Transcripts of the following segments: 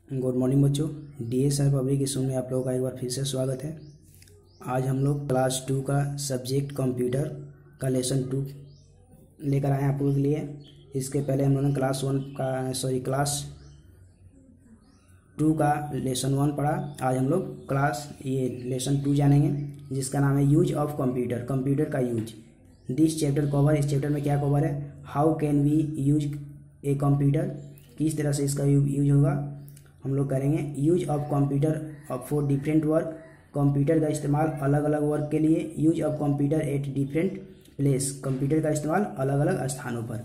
Good morning बच्चों। DSR public school में आप लोगों का एक बार फिर से स्वागत है। आज हम लोग क्लास 2 का सब्जेक्ट कंप्यूटर का लेसन 2 लेकर आए हैं आप लोगों के लिए। इसके पहले हम लोगों ने क्लास 2 का लेसन 1 पढ़ा। आज हम लोग लेसन 2 जानेंगे, जिसका नाम है यूज ऑफ कंप्यूटर, कंप्यूटर का यूज। दिस चैप्टर कवर, इस चैप्टर में क्या कवर है? How can we use a computer, किस तरह से इसका यूज होगा हम लोग करेंगे। Use of computer for different work, computer का इस्तेमाल अलग अलग वर्क के लिए। Use of computer at different place, computer का इस्तेमाल अलग अलग स्थानों पर।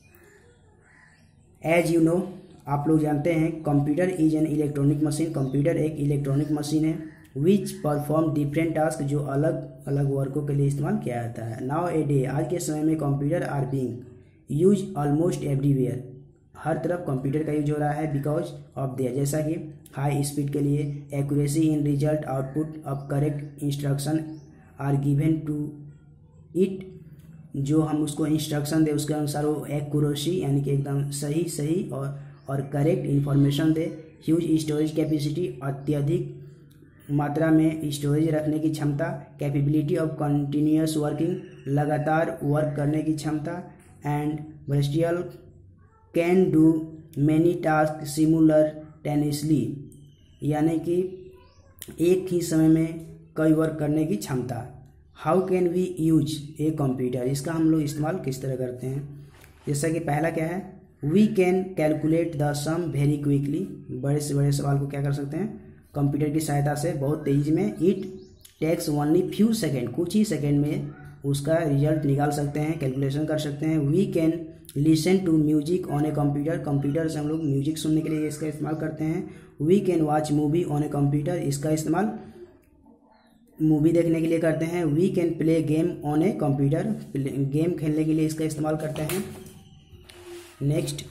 एज यू नो, आप लोग जानते हैं, computer is an electronic machine, computer एक इलेक्ट्रॉनिक मशीन है। विच परफॉर्म डिफरेंट टास्क, जो अलग अलग वर्कों के लिए इस्तेमाल किया जाता है। नाउ ए डे, आज के समय में computer are being use almost everywhere, हर तरफ कंप्यूटर का यूज हो रहा है। बिकॉज ऑफ देयर, जैसा कि हाई स्पीड के लिए, accuracy in result, output of correct instruction are given to it, जो हम उसको इंस्ट्रक्शन दे उसके अनुसार वो एक्यूरेसी यानी कि एकदम सही और करेक्ट इंफॉर्मेशन दे। ह्यूज स्टोरेज कैपेसिटी, अत्यधिक मात्रा में स्टोरेज रखने की क्षमता। कैपेबिलिटी ऑफ कंटिन्यूअस वर्किंग, लगातार वर्क करने की क्षमता। And versatile, can do many task simultaneously, यानी कि एक ही समय में कई वर्क करने की क्षमता। How can we use a computer, इसका हम लोग इस्तेमाल किस तरह करते हैं। जैसा कि पहला क्या है, we can calculate the sum very quickly, बड़े से बड़े सवाल को क्या कर सकते हैं कंप्यूटर की सहायता से बहुत तेजी में। It takes only few second, कुछ ही सेकेंड में उसका रिजल्ट निकाल सकते हैं, कैलकुलेशन कर सकते हैं। We can listen to music on a computer, computer से हम लोग म्यूजिक सुनने के लिए इसका इस्तेमाल करते हैं। We can watch movie on a computer, इसका इस्तेमाल मूवी देखने के लिए करते हैं। We can play game on a computer, game खेलने के लिए इसका इस्तेमाल करते हैं। Next,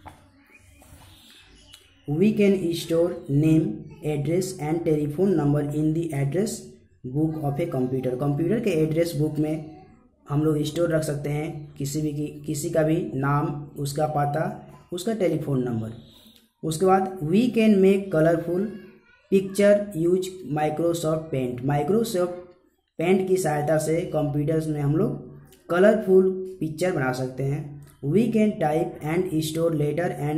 we can store name, address and telephone number in the address book of a computer, computer के एड्रेस बुक में हम लोग स्टोर रख सकते हैं किसी का भी नाम, उसका पता, उसका टेलीफोन नंबर। उसके बाद we can make colourful picture use Microsoft Paint, Microsoft Paint की सहायता से कंप्यूटर्स में हम लोग कलरफुल पिक्चर बना सकते हैं। We can type and store letter and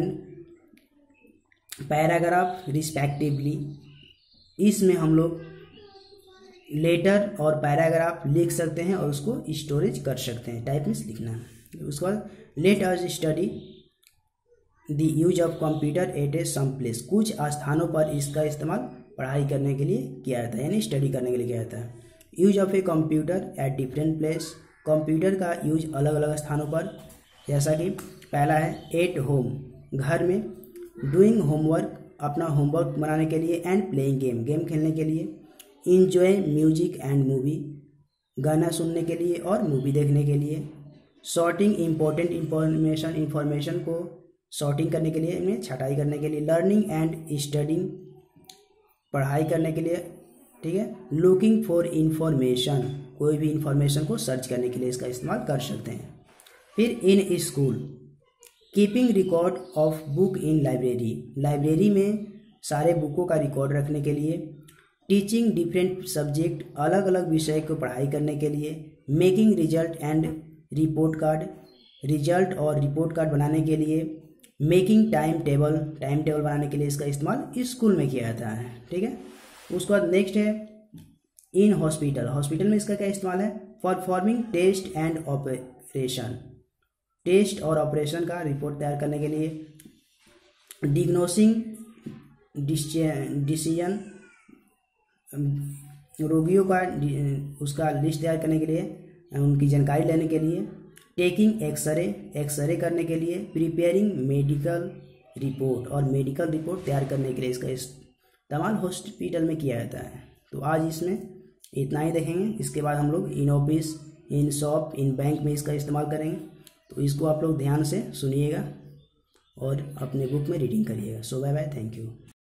paragraph respectively, इसमें हम लोग लेटर और पैराग्राफ लिख सकते हैं और उसको स्टोरेज कर सकते हैं, टाइप में लिखना है। उसके बाद let us study the use of computer at a some place, कुछ स्थानों पर इसका इस्तेमाल पढ़ाई करने के लिए किया जाता है, यानी स्टडी करने के लिए किया जाता है। Use of a computer at different place, computer का यूज अलग अलग स्थानों पर, जैसा कि पहला है एट होम, घर में। डूइंग होमवर्क, अपना होमवर्क बनाने के लिए। एंड प्लेइंग गेम, गेम खेलने के लिए। इंजॉय म्यूजिक एंड मूवी, गाना सुनने के लिए और मूवी देखने के लिए। सॉर्टिंग इम्पोर्टेंट इंफॉर्मेशन को सॉर्टिंग करने के लिए, इनमें छटाई करने के लिए। लर्निंग एंड स्टडिंग, पढ़ाई करने के लिए, ठीक है। लुकिंग फॉर इंफॉर्मेशन, कोई भी इंफॉर्मेशन को सर्च करने के लिए इसका इस्तेमाल कर सकते हैं। फिर in school, keeping record of book in library, library में सारे बुकों का रिकॉर्ड रखने के लिए। टीचिंग डिफरेंट सब्जेक्ट, अलग अलग विषय को पढ़ाई करने के लिए। Making result and report card, result और रिपोर्ट कार्ड बनाने के लिए। Making time table, time table बनाने के लिए इसका इस्तेमाल स्कूल में किया जाता है, ठीक है। उसके बाद नेक्स्ट है इन हॉस्पिटल, हॉस्पिटल में इसका क्या इस्तेमाल है? Performing test and operation, test और ऑपरेशन का रिपोर्ट तैयार करने के लिए। डिग्नोसिंग डिसीजन, रोगियों का उसका लिस्ट तैयार करने के लिए, उनकी जानकारी लेने के लिए। टेकिंग एक्सरे, एक्सरे करने के लिए। प्रिपेयरिंग मेडिकल रिपोर्ट, और मेडिकल रिपोर्ट तैयार करने के लिए इसका इस्तेमाल हॉस्पिटल में किया जाता है। तो आज इसमें इतना ही देखेंगे। इसके बाद हम लोग in office, in shop, in bank में इसका इस्तेमाल करेंगे। तो इसको आप लोग ध्यान से सुनिएगा और अपने बुक में रीडिंग करिएगा। So bye bye, thank you.